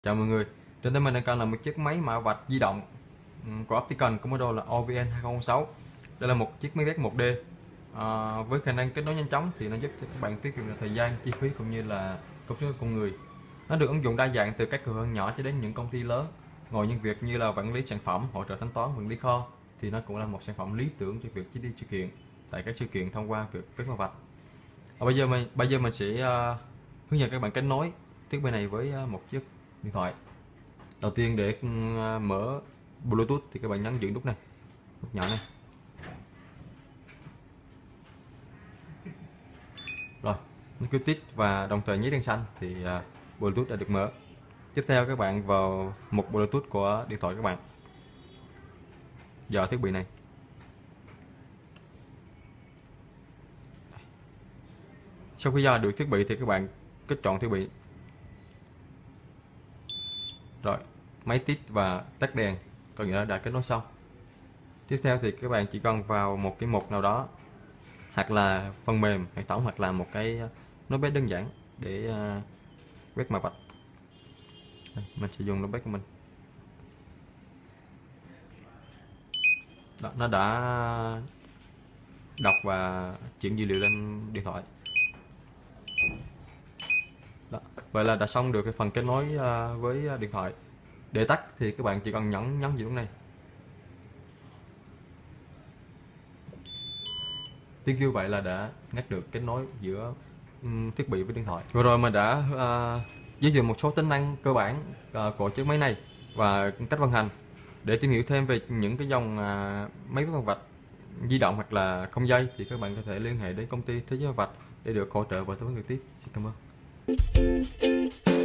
Chào mọi người, trên tay mình đang cầm là một chiếc máy mạ vạch di động của Opticon có model là OVN 2006. Đây là một chiếc máy vét 1D với khả năng kết nối nhanh chóng thì nó giúp cho các bạn tiết kiệm được thời gian, chi phí cũng như là công sức của con người. Nó được ứng dụng đa dạng từ các cửa hàng nhỏ cho đến những công ty lớn. Ngoài những việc như là quản lý sản phẩm, hỗ trợ thanh toán, quản lý kho thì nó cũng là một sản phẩm lý tưởng cho việc đi sự kiện tại các sự kiện thông qua việc quét mã vạch. Bây giờ mình sẽ hướng dẫn các bạn kết nối thiết bị này với một chiếc điện thoại. Đầu tiên để mở Bluetooth thì các bạn nhấn giữ nút này, nút nhỏ này. Rồi, nó cứ tít và đồng thời nhí đèn xanh thì Bluetooth đã được mở. Tiếp theo các bạn vào mục Bluetooth của điện thoại các bạn. Dò thiết bị này. Sau khi dò được thiết bị thì các bạn kích chọn thiết bị. Rồi, máy tít và tắt đèn, có nghĩa là đã kết nối xong. Tiếp theo thì các bạn chỉ cần vào một cái mục nào đó, hoặc là phần mềm, hệ thống, hoặc là một cái notepad đơn giản để quét mã vạch. Mình sẽ dùng notepad của mình. Đó, nó đã đọc và chuyển dữ liệu lên điện thoại. Đó, vậy là đã xong được cái phần kết nối với điện thoại. Để tắt thì các bạn chỉ cần nhấn vào nút này. Tiếng kêu vậy là đã ngắt được kết nối giữa thiết bị với điện thoại. Vừa rồi mình đã giới thiệu một số tính năng cơ bản của chiếc máy này và cách vận hành. Để tìm hiểu thêm về những cái dòng máy quét vạch di động hoặc là không dây thì các bạn có thể liên hệ đến công ty Thế Giới Vạch để được hỗ trợ và tư vấn trực tiếp. Xin cảm ơn.